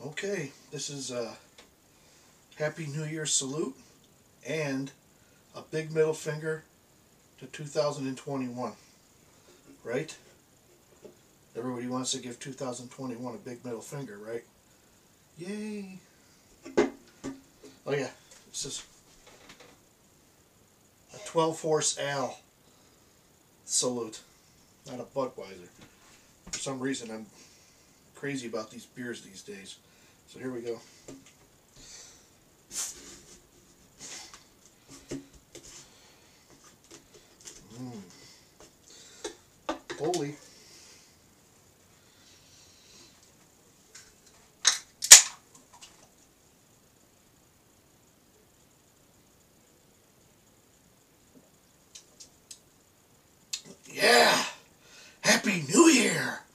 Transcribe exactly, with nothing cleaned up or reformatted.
Okay, this is a Happy New Year salute and a big middle finger to two thousand twenty-one, right? Everybody wants to give two thousand twenty-one a big middle finger, right? Yay! Oh yeah, this is a twelve Horse Ale salute, not a Budweiser. For some reason I'm crazy about these beers these days. So here we go. Mmm. Holy. Yeah! Happy New Year!